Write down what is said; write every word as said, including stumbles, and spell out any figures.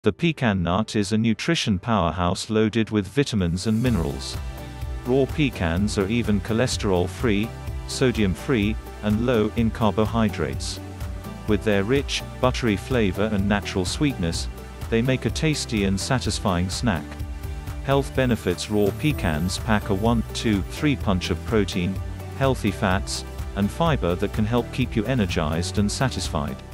The pecan nut is a nutrition powerhouse loaded with vitamins and minerals. Raw pecans are even cholesterol-free, sodium-free, and low in carbohydrates. With their rich, buttery flavor and natural sweetness, they make a tasty and satisfying snack. Health benefits: raw pecans pack a one, two, three punch of protein, healthy fats, and fiber that can help keep you energized and satisfied.